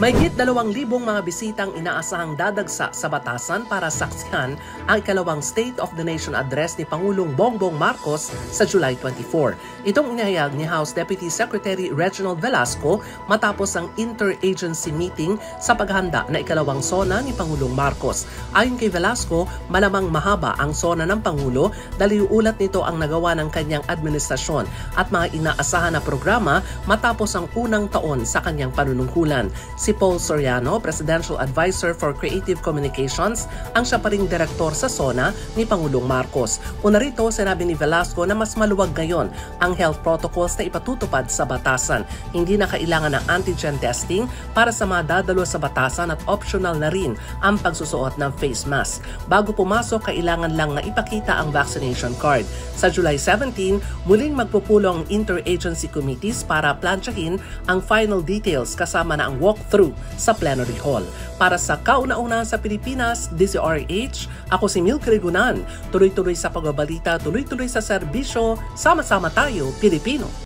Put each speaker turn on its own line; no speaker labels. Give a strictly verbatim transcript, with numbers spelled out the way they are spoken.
Mahigit dalawang libong mga bisitang inaasahang dadagsa sa batasan para saksihan ang ikalawang State of the Nation address ni Pangulong Bongbong Marcos sa July twenty-four. Itong inihayag ni House Deputy Secretary Reginald Velasco matapos ang interagency meeting sa paghahanda na ikalawang SONA ni Pangulong Marcos. Ayon kay Velasco, malamang mahaba ang SONA ng Pangulo dahil ulat nito ang nagawa ng kanyang administrasyon at mga inaasahan na programa matapos ang unang taon sa kanyang panunungkulan. Si Paul Soriano, Presidential Advisor for Creative Communications, ang siya pa ring direktor sa SONA ni Pangulong Marcos. Una rito, sinabi ni Velasco na mas maluwag ngayon ang health protocols na ipatutupad sa batasan. Hindi na kailangan ng antigen testing para sa mga dadalo sa batasan at optional na rin ang pagsusuot ng face mask. Bago pumasok, kailangan lang na ipakita ang vaccination card. Sa July seventeen, muling magpupulong ang interagency committees para plansyahin ang final details kasama na ang walkthrough sa plenary hall. Para sa kauna-una sa Pilipinas, D Z R H, ako si Milk Regunan. Tuloy-tuloy sa pagbabalita, tuloy-tuloy sa serbisyo, sama-sama tayo, Pilipino.